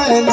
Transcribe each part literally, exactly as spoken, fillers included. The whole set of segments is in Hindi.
मन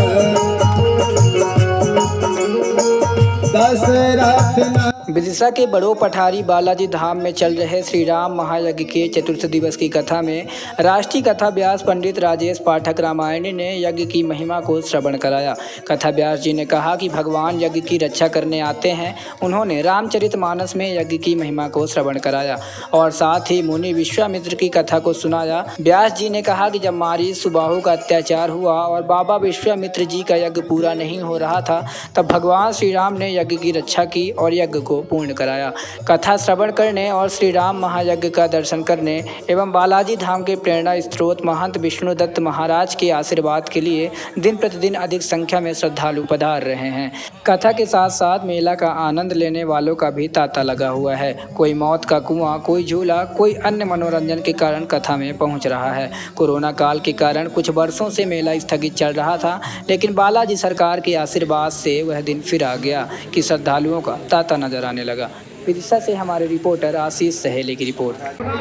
दशरथ। विदिशा के बड़ो पठारी बालाजी धाम में चल रहे श्री राम महायज्ञ के चतुर्थ दिवस की कथा में राष्ट्रीय कथा व्यास पंडित राजेश पाठक रामायणी ने यज्ञ की महिमा को श्रवण कराया। कथा व्यास जी ने कहा कि भगवान यज्ञ की रक्षा करने आते हैं। उन्होंने रामचरितमानस में यज्ञ की महिमा को श्रवण कराया और साथ ही मुनि विश्वामित्र की कथा को सुनाया। व्यास जी ने कहा कि जब मारी सुबाहु का अत्याचार हुआ और बाबा विश्वामित्र जी का यज्ञ पूरा नहीं हो रहा था, तब भगवान श्री राम ने यज्ञ की रक्षा की और यज्ञ को पूर्ण कराया। कथा श्रवण करने और श्री राम महायज्ञ का दर्शन करने एवं बालाजी धाम के प्रेरणा स्रोत महंत विष्णुदत्त महाराज के आशीर्वाद के लिए दिन प्रतिदिन अधिक संख्या में श्रद्धालु पधार रहे हैं। कथा के साथ साथ मेला का आनंद लेने वालों का भी तांता लगा हुआ है। कोई मौत का कुआं, कोई झूला, कोई अन्य मनोरंजन के कारण कथा में पहुंच रहा है। कोरोना काल के कारण कुछ वर्षों से मेला स्थगित चल रहा था, लेकिन बालाजी सरकार के आशीर्वाद से वह दिन फिर आ गया कि श्रद्धालुओं का तांता नजर आने लगा। विदिशा से हमारे रिपोर्टर आशीष सहेली की रिपोर्ट।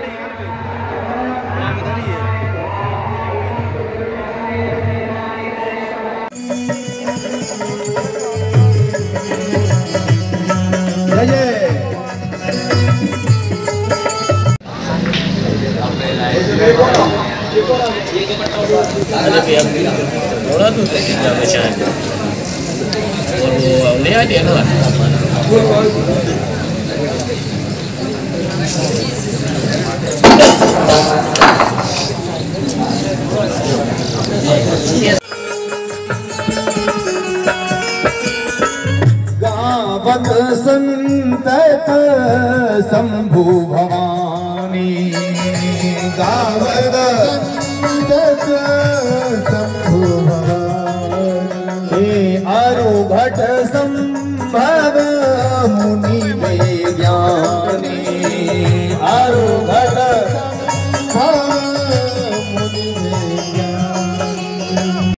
थोड़ा तो बचा है और वो ले आ दिया ना। गावत संतत शंभु भवानी गावत